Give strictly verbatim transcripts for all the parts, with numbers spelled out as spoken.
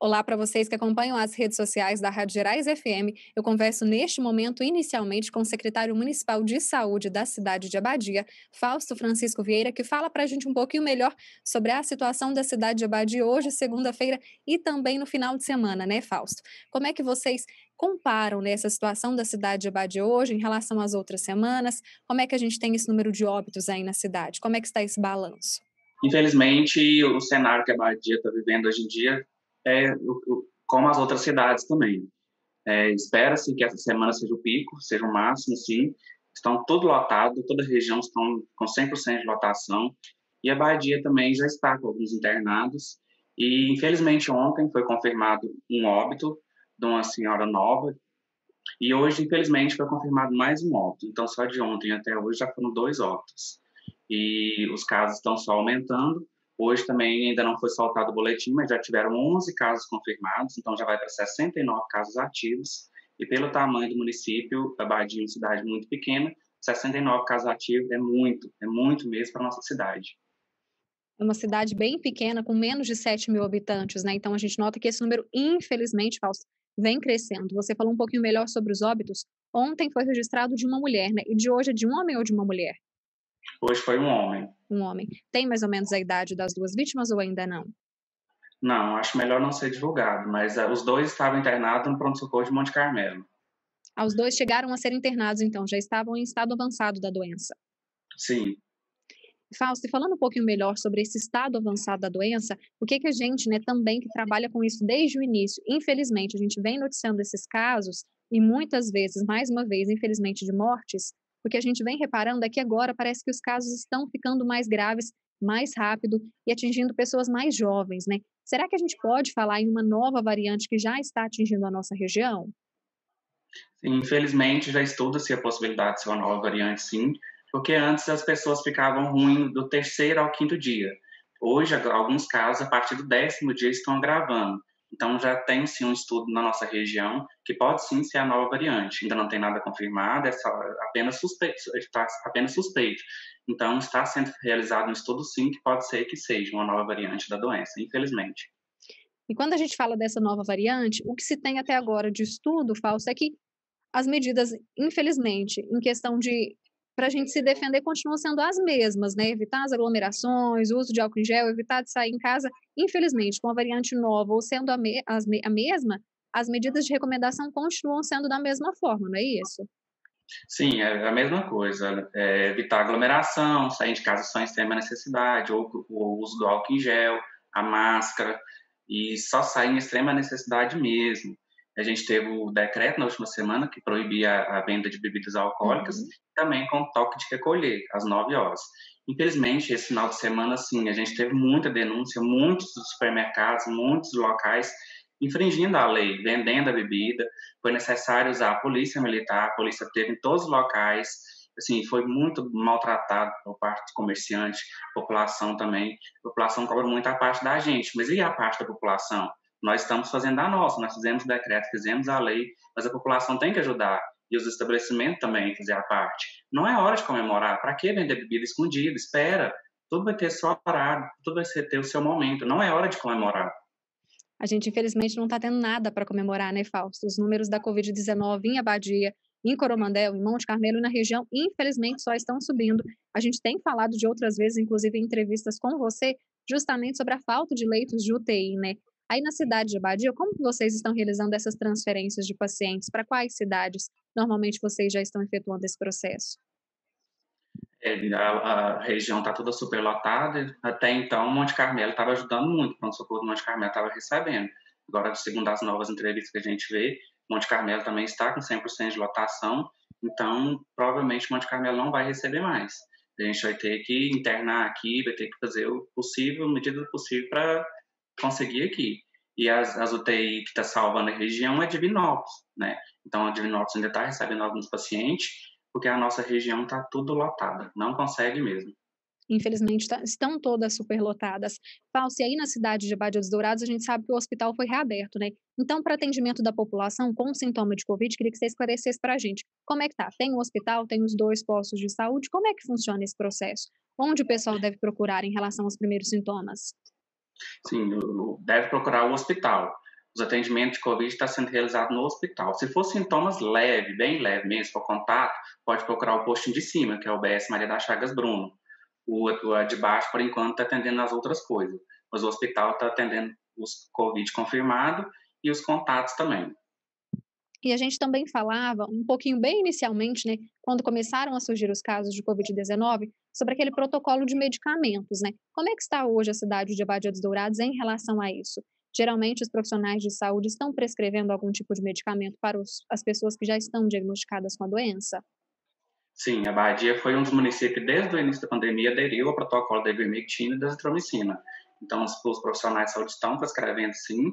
Olá para vocês que acompanham as redes sociais da Rádio Gerais F M. Eu converso neste momento inicialmente com o secretário municipal de saúde da cidade de Abadia, Fausto Francisco Vieira, que fala para a gente um pouquinho melhor sobre a situação da cidade de Abadia hoje, segunda-feira, e também no final de semana, né, Fausto? Como é que vocês comparam, né, essa situação da cidade de Abadia hoje em relação às outras semanas? Como é que a gente tem esse número de óbitos aí na cidade? Como é que está esse balanço? Infelizmente, o cenário que a Badia está vivendo hoje em dia é o- o- como as outras cidades também. É, espera-se que essa semana seja o pico, seja o máximo, sim. Estão tudo lotado, toda a região estão com cem por cento de lotação. E a Badia também já está com alguns internados. E, infelizmente, ontem foi confirmado um óbito de uma senhora nova. E hoje, infelizmente, foi confirmado mais um óbito. Então, só de ontem até hoje já foram dois óbitos. E os casos estão só aumentando. Hoje também ainda não foi soltado o boletim, mas já tiveram onze casos confirmados, então já vai para sessenta e nove casos ativos. E pelo tamanho do município, Abadia é uma cidade muito pequena, sessenta e nove casos ativos é muito, é muito mesmo para nossa cidade. É uma cidade bem pequena, com menos de sete mil habitantes, né, então a gente nota que esse número, infelizmente, Fausto, vem crescendo. Você falou um pouquinho melhor sobre os óbitos. Ontem foi registrado de uma mulher, né, e de hoje é de um homem ou de uma mulher? Hoje foi um homem. Um homem. Tem mais ou menos a idade das duas vítimas ou ainda não? Não, acho melhor não ser divulgado, mas uh, os dois estavam internados no pronto-socorro de Monte Carmelo. Ah, os dois chegaram a ser internados então, já estavam em estado avançado da doença. Sim. Fausto, e falando um pouquinho melhor sobre esse estado avançado da doença, o que que a gente, né, também que trabalha com isso desde o início, infelizmente, a gente vem noticiando esses casos e muitas vezes, mais uma vez, infelizmente, de mortes, porque a gente vem reparando é que agora parece que os casos estão ficando mais graves, mais rápido e atingindo pessoas mais jovens, né? Será que a gente pode falar em uma nova variante que já está atingindo a nossa região? Infelizmente, já estuda-se a possibilidade de ser uma nova variante, sim, porque antes as pessoas ficavam ruins do terceiro ao quinto dia. Hoje, alguns casos, a partir do décimo dia, estão agravando. Então, já tem, sim, um estudo na nossa região que pode, sim, ser a nova variante. Ainda não tem nada confirmado, é só apenas suspeito, está apenas suspeito. Então, está sendo realizado um estudo, sim, que pode ser que seja uma nova variante da doença, infelizmente. E quando a gente fala dessa nova variante, o que se tem até agora de estudo, Fausto, é que as medidas, infelizmente, em questão de para a gente se defender, continuam sendo as mesmas, né, evitar as aglomerações, o uso de álcool em gel, evitar de sair em casa. Infelizmente, com a variante nova ou sendo a me as me a mesma, as medidas de recomendação continuam sendo da mesma forma, não é isso? Sim, é a mesma coisa. É evitar aglomeração, sair de casa só em extrema necessidade, ou o uso do álcool em gel, a máscara, e só sair em extrema necessidade mesmo. A gente teve o decreto na última semana que proibia a venda de bebidas alcoólicas, Uhum. também com toque de recolher, às nove horas. Infelizmente, esse final de semana, sim, a gente teve muita denúncia, muitos supermercados, muitos locais infringindo a lei, vendendo a bebida. Foi necessário usar a polícia militar, a polícia teve em todos os locais, assim, foi muito maltratado por parte dos comerciantes, população também. A população cobra muito a parte da gente, mas e a parte da população? Nós estamos fazendo a nossa, nós fizemos o decreto, fizemos a lei, mas a população tem que ajudar. E os estabelecimentos também fazer a parte. Não é hora de comemorar. Para que vender bebida escondida? Espera. Tudo vai ter seu horário, tudo vai ter o seu momento. Não é hora de comemorar. A gente infelizmente não está tendo nada para comemorar, né, Fausto? Os números da covid dezenove em Abadia, em Coromandel, em Monte Carmelo e na região, infelizmente só estão subindo. A gente tem falado de outras vezes, inclusive em entrevistas com você, justamente sobre a falta de leitos de U T I, né? Aí na cidade de Abadia, como que vocês estão realizando essas transferências de pacientes? Para quais cidades normalmente vocês já estão efetuando esse processo? É, a, a região está toda superlotada. Até então, Monte Carmelo estava ajudando muito. O pronto-socorro do Monte Carmelo estava recebendo. Agora, segundo as novas entrevistas que a gente vê, Monte Carmelo também está com cem por cento de lotação. Então, provavelmente, Monte Carmelo não vai receber mais. A gente vai ter que internar aqui, vai ter que fazer o possível, a medida do possível para conseguir aqui. E as, as U T I que está salvando a região é Divinópolis, né? Então, a Divinópolis ainda está recebendo alguns pacientes, porque a nossa região está tudo lotada, não consegue mesmo. Infelizmente, tá estão todas superlotadas. Falso, e aí na cidade de Abadia dos Dourados, a gente sabe que o hospital foi reaberto, né. Então, para atendimento da população com sintoma de covid, queria que você esclarecesse para a gente, como é que tá? Tem o hospital, tem os dois postos de saúde, como é que funciona esse processo? Onde o pessoal deve procurar em relação aos primeiros sintomas? Sim, deve procurar o hospital. os atendimentos de Covid estão sendo realizados no hospital. Se for sintomas leves, bem leve mesmo, for contato, pode procurar o postinho de cima, que é o B S Maria das Chagas Bruno. O, o de baixo, por enquanto, está atendendo as outras coisas, mas o hospital está atendendo os Covid confirmados e os contatos também. E a gente também falava um pouquinho bem inicialmente, né, quando começaram a surgir os casos de covid dezenove, sobre aquele protocolo de medicamentos, né? Como é que está hoje a cidade de Abadia dos Dourados em relação a isso? Geralmente os profissionais de saúde estão prescrevendo algum tipo de medicamento para os, as pessoas que já estão diagnosticadas com a doença? Sim, a Badia foi um dos municípios, desde o início da pandemia, aderiu ao protocolo da ivermectina e da azitromicina. Então, os, os profissionais de saúde estão prescrevendo, sim,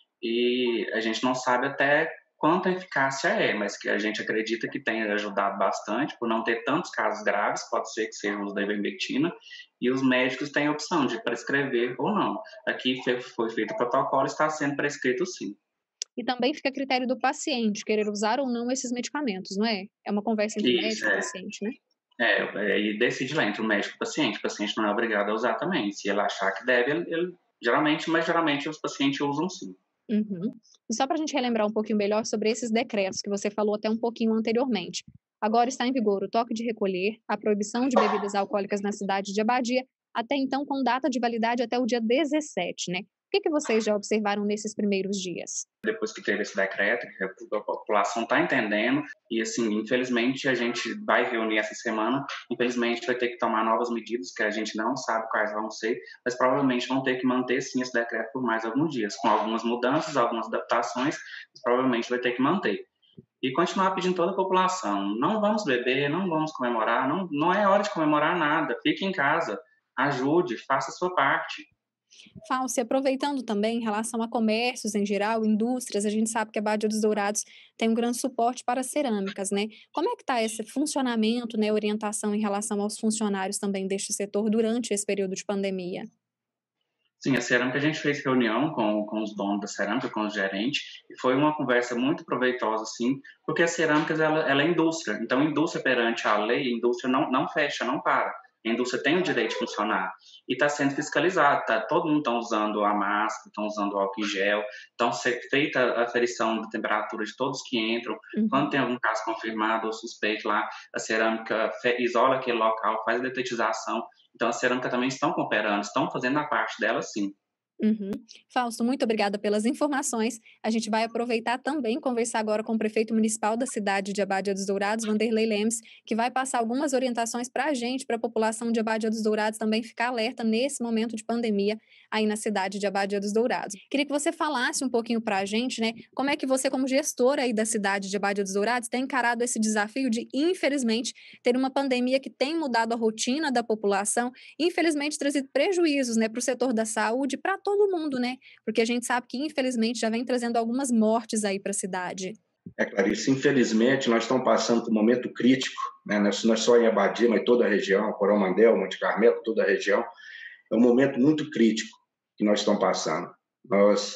e a gente não sabe até quanto a eficácia é, mas que a gente acredita que tenha ajudado bastante, por não ter tantos casos graves, pode ser que seja o uso da ivermectina, e os médicos têm a opção de prescrever ou não. Aqui foi feito o protocolo, está sendo prescrito sim. E também fica a critério do paciente querer usar ou não esses medicamentos, não é? É uma conversa entre Isso, médico e é. paciente, né? É, é, e decide lá entre o médico e o paciente. O paciente não é obrigado a usar também. Se ele achar que deve, ele, ele geralmente, mas geralmente os pacientes usam sim. Uhum. E só para a gente relembrar um pouquinho melhor sobre esses decretos que você falou até um pouquinho anteriormente. Agora está em vigor o toque de recolher, a proibição de bebidas alcoólicas na cidade de Abadia, até então com data de validade até o dia dezessete, né? O que, que vocês já observaram nesses primeiros dias? Depois que teve esse decreto, que a população está entendendo, e assim, infelizmente a gente vai reunir essa semana, infelizmente vai ter que tomar novas medidas que a gente não sabe quais vão ser, mas provavelmente vão ter que manter sim esse decreto por mais alguns dias, com algumas mudanças, algumas adaptações, mas provavelmente vai ter que manter. E continuar pedindo toda a população, não vamos beber, não vamos comemorar, não, não é hora de comemorar nada, fique em casa, ajude, faça a sua parte. Fauci, aproveitando também em relação a comércios em geral, indústrias, a gente sabe que a Badia dos Dourados tem um grande suporte para cerâmicas, né? Como é que está esse funcionamento, né, orientação em relação aos funcionários também deste setor durante esse período de pandemia? Sim, a cerâmica a gente fez reunião com, com os donos da cerâmica, com os gerentes, e foi uma conversa muito proveitosa, sim, porque a cerâmica ela, ela é indústria, então indústria perante a lei, a indústria não, não fecha, não para. A indústria tem o direito de funcionar e está sendo fiscalizada, tá? Todo mundo está usando a máscara, estão usando o álcool em gel, então feita a aferição da temperatura de todos que entram. Quando Uhum. tem algum caso confirmado ou suspeito lá, a cerâmica isola aquele local, faz a detetização. Então, a cerâmica também estão cooperando, estão fazendo a parte dela, sim. Uhum. Fausto, muito obrigada pelas informações. A gente vai aproveitar também conversar agora com o prefeito municipal da cidade de Abadia dos Dourados, Vanderlei Lemes, que vai passar algumas orientações para a gente, para a população de Abadia dos Dourados também ficar alerta nesse momento de pandemia aí na cidade de Abadia dos Dourados. Queria que você falasse um pouquinho para a gente, né, como é que você, como gestora aí da cidade de Abadia dos Dourados, tem encarado esse desafio de, infelizmente, ter uma pandemia que tem mudado a rotina da população, infelizmente trazido prejuízos, né, para o setor da saúde, para todo mundo, né? Porque a gente sabe que, infelizmente, já vem trazendo algumas mortes aí para a cidade. É, Clarice, infelizmente, nós estamos passando por um momento crítico, né? Não é só em Abadia, mas toda a região, Coromandel, Monte Carmelo, toda a região. É um momento muito crítico que nós estamos passando. Nós,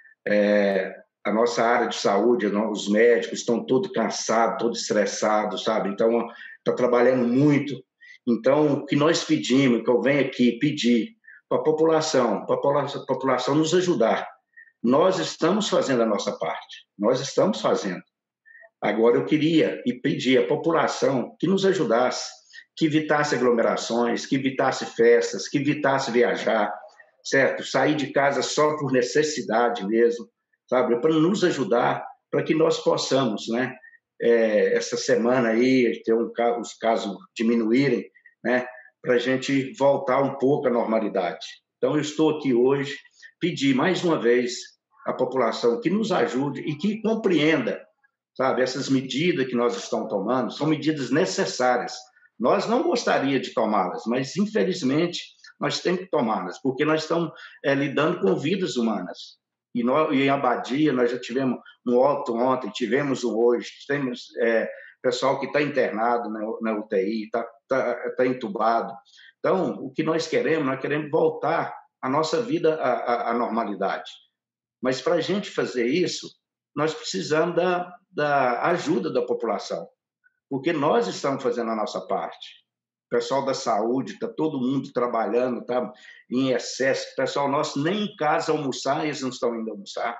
é, a nossa área de saúde, os médicos estão todos cansados, todos estressados, sabe? Então, está trabalhando muito. Então, o que nós pedimos, que eu venho aqui pedir para a população, para a população nos ajudar. Nós estamos fazendo a nossa parte, nós estamos fazendo. Agora, eu queria e pedir à população que nos ajudasse, que evitasse aglomerações, que evitasse festas, que evitasse viajar, certo? Sair de casa só por necessidade mesmo, sabe? Para nos ajudar, para que nós possamos, né? É, essa semana aí, ter um, os casos diminuírem, né? Para a gente voltar um pouco à normalidade. Então, eu estou aqui hoje pedir mais uma vez à população que nos ajude e que compreenda, sabe, essas medidas que nós estamos tomando são medidas necessárias. Nós não gostaríamos de tomá-las, mas, infelizmente, nós temos que tomá-las, porque nós estamos é, lidando com vidas humanas. E, nós, e em Abadia, nós já tivemos um óbito ontem, tivemos um hoje, temos é, pessoal que está internado na, na U T I, está tá, tá entubado. Então, o que nós queremos, nós queremos voltar a nossa vida à, à, à normalidade. Mas, para a gente fazer isso, nós precisamos da, da ajuda da população, porque nós estamos fazendo a nossa parte. O pessoal da saúde, está todo mundo trabalhando, está em excesso. O pessoal nosso nem em casa almoçar, eles não estão indo almoçar.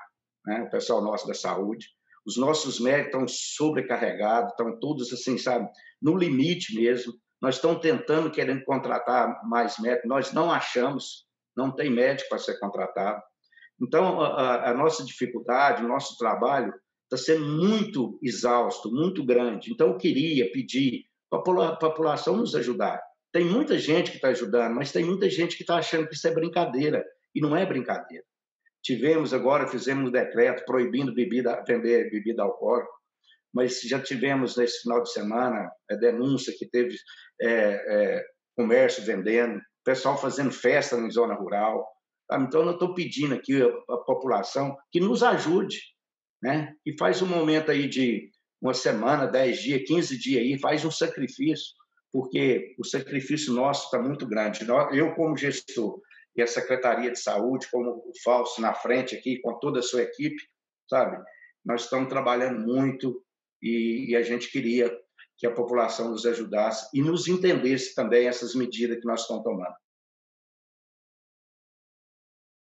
né? O pessoal nosso da saúde. Os nossos médicos estão sobrecarregados, estão todos assim, sabe, no limite mesmo. Nós estamos tentando, querendo contratar mais médicos, nós não achamos, não tem médico para ser contratado. Então, a, a nossa dificuldade, o nosso trabalho está sendo muito exausto, muito grande. Então, eu queria pedir para a população nos ajudar. Tem muita gente que está ajudando, mas tem muita gente que está achando que isso é brincadeira, e não é brincadeira. Tivemos agora, fizemos um decreto proibindo bebida, vender bebida alcoólica, mas já tivemos nesse final de semana a denúncia que teve é, é, comércio vendendo, pessoal fazendo festa na zona rural. Tá? Então, eu estou pedindo aqui a, a população que nos ajude, né? E faz um momento aí de uma semana, dez dias, quinze dias aí, faz um sacrifício, porque o sacrifício nosso está muito grande. Eu, como gestor, e a Secretaria de Saúde, como o Fausto na frente aqui, com toda a sua equipe, sabe? Nós estamos trabalhando muito e, e a gente queria que a população nos ajudasse e nos entendesse também essas medidas que nós estamos tomando.